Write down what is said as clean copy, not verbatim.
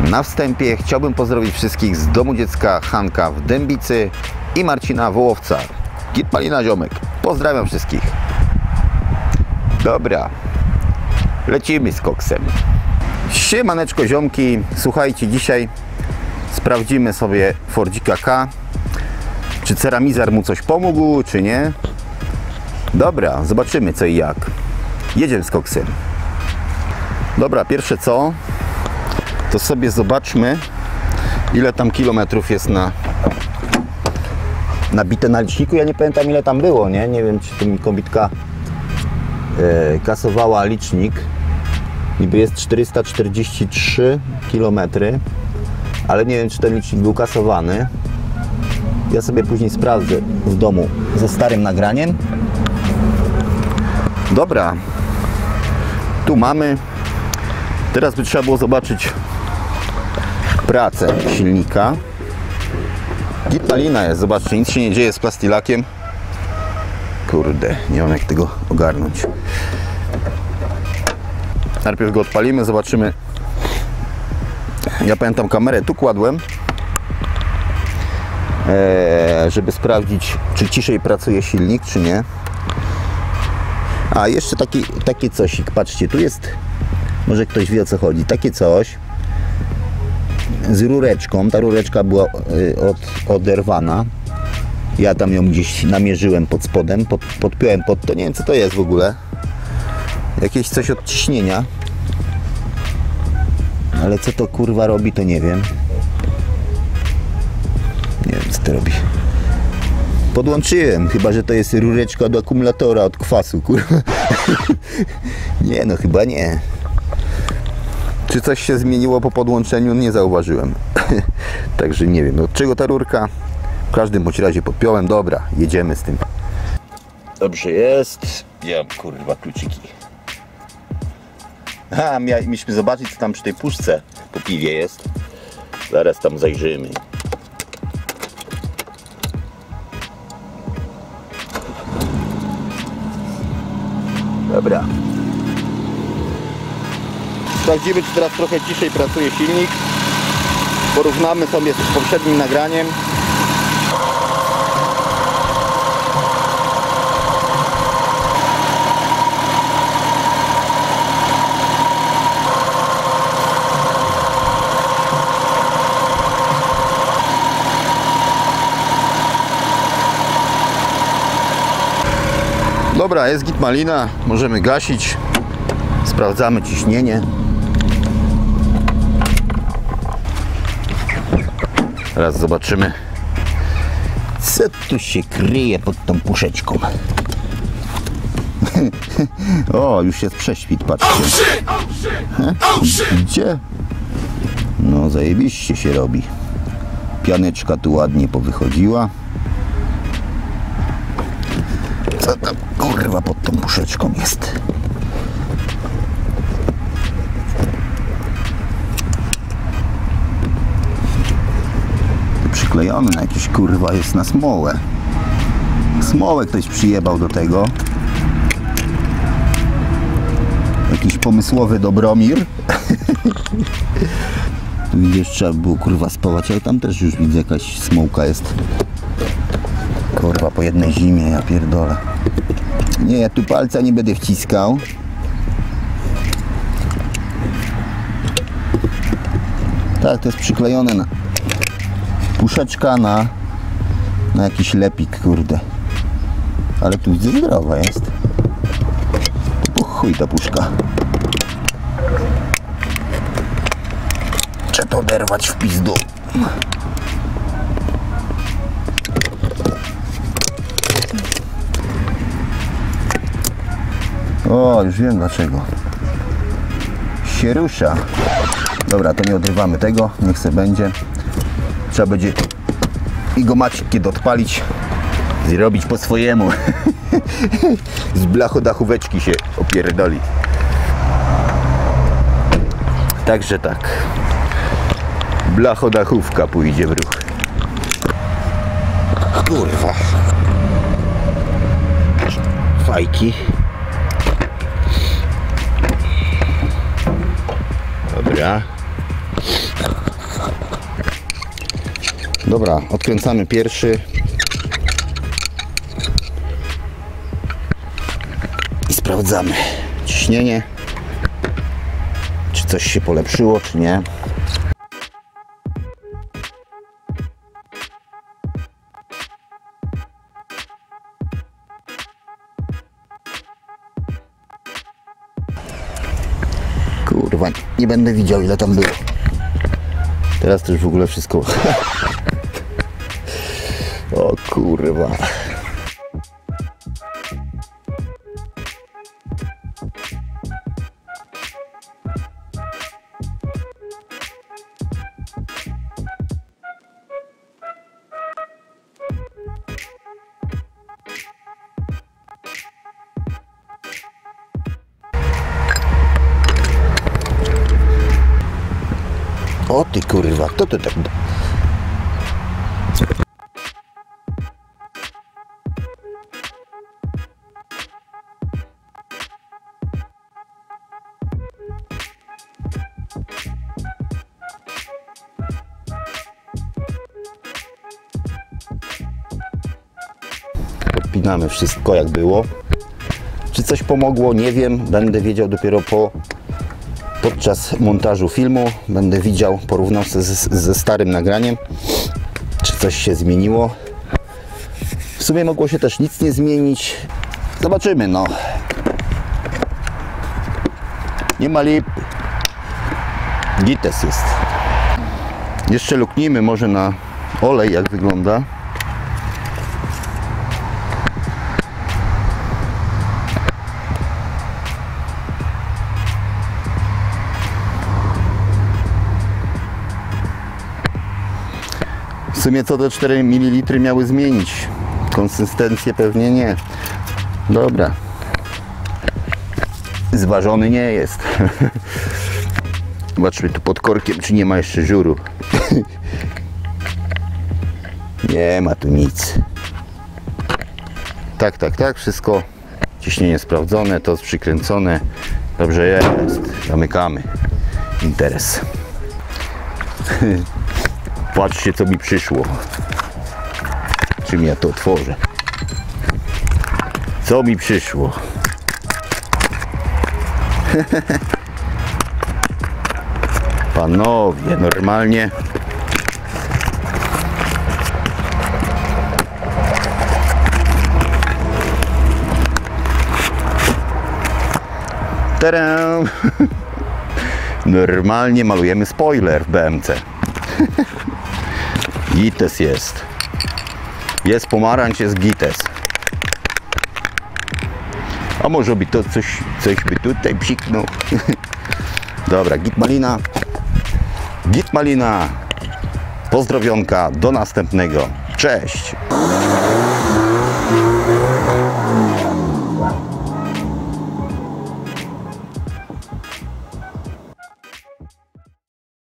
Na wstępie chciałbym pozdrowić wszystkich z domu dziecka Hanka w Dębicy i Marcina Wołowca. Git Malina ziomek. Pozdrawiam wszystkich. Dobra, lecimy z koksem. Siemaneczko ziomki, słuchajcie, dzisiaj sprawdzimy sobie Fordzika K. Czy ceramizar mu coś pomógł, czy nie? Dobra, zobaczymy co i jak. Jedziemy z koksem. Dobra, pierwsze co, to sobie zobaczmy, ile tam kilometrów jest nabite na liczniku. Ja nie pamiętam, ile tam było, nie? Nie wiem, czy to mi kobitka kasowała licznik. Niby jest 443 km, ale nie wiem, czy ten licznik był kasowany. Ja sobie później sprawdzę w domu ze starym nagraniem. Dobra, tu mamy. Teraz by trzeba było zobaczyć pracę silnika. Git Malina jest, zobaczcie, nic się nie dzieje z plastilakiem. Kurde, nie mam jak tego ogarnąć. Najpierw go odpalimy, zobaczymy. Ja pamiętam, kamerę tu kładłem, żeby sprawdzić, czy ciszej pracuje silnik, czy nie. A jeszcze taki cosik, patrzcie, tu jest, może ktoś wie o co chodzi, takie coś z rureczką. Ta rureczka była oderwana. Ja tam ją gdzieś namierzyłem pod spodem, podpiąłem pod to, nie wiem co to jest w ogóle. Jakieś coś od ciśnienia. Ale co to kurwa robi, to nie wiem. Nie wiem co to robi. Podłączyłem, chyba że to jest rureczka do akumulatora od kwasu, kurwa. Nie no, chyba nie. Czy coś się zmieniło po podłączeniu? Nie zauważyłem. Także nie wiem, od czego ta rurka. W każdym bądź razie podpiąłem. Dobra, jedziemy z tym. Dobrze jest. Ja kurwa kluczyki. A, mieliśmy zobaczyć, co tam przy tej puszce po piwie jest. Zaraz tam zajrzymy. Dobra. Sprawdzimy, czy teraz trochę ciszej pracuje silnik. Porównamy sobie z poprzednim nagraniem. Dobra, jest git malina, możemy gasić. Sprawdzamy ciśnienie. Teraz zobaczymy, co tu się kryje pod tą puszeczką. O, już jest prześwit, patrzcie. Gdzie? No zajebiście się robi. Pianeczka tu ładnie powychodziła. Co tam kurwa pod tą puszeczką jest? Przyklejony na jakiś kurwa jest na smołę. Smołę ktoś przyjebał do tego. Jakiś pomysłowy Dobromir. Tu widzisz, trzeba było kurwa spawać, ale tam też już widzę jakaś smołka jest. Kurwa, po jednej zimie, ja pierdolę. Nie, ja tu palca nie będę wciskał. Tak, to jest przyklejone na puszeczka na jakiś lepik, kurde. Ale tu widzę, zdrowa jest. Po chuj ta puszka. Trzeba to oderwać w pizdu. O, już wiem dlaczego. Się rusza. Dobra, to nie odrywamy tego, niech se będzie. Trzeba będzie i go macie kiedy odpalić, zrobić po swojemu. Z blachodachóweczki się opierdoli. Także tak. Blachodachówka pójdzie w ruch. Kurwa. Fajki. Dobra. Dobra, odkręcamy pierwszy. I sprawdzamy ciśnienie. Czy coś się polepszyło, czy nie. Kurwa, nie będę widział, ile tam było. Teraz to już w ogóle wszystko. O kurwa. O ty kurwa, kto to tak... Podpinamy wszystko jak było. Czy coś pomogło? Nie wiem. Będę wiedział dopiero podczas montażu filmu. Będę widział, porównał ze starym nagraniem, czy coś się zmieniło. W sumie mogło się też nic nie zmienić. Zobaczymy, no. Nie ma lip. Gites jest. Jeszcze luknijmy może na olej, jak wygląda. W sumie co te 4 ml miały zmienić? Konsystencję pewnie nie. Dobra. Zważony nie jest. Zobaczmy tu pod korkiem, czy nie ma jeszcze żuru. Nie ma tu nic. Tak, wszystko. Ciśnienie sprawdzone, to jest przykręcone. Dobrze jest. Zamykamy. Interes. Patrzcie, co mi przyszło. Czym ja to otworzę? Co mi przyszło? Panowie, normalnie. Tadam! Normalnie malujemy spoiler w BMC. Gites jest. Jest pomarańcz, jest gites. A może by to coś by tutaj psiknął. Dobra, git malina. Git malina. Pozdrowionka. Do następnego. Cześć.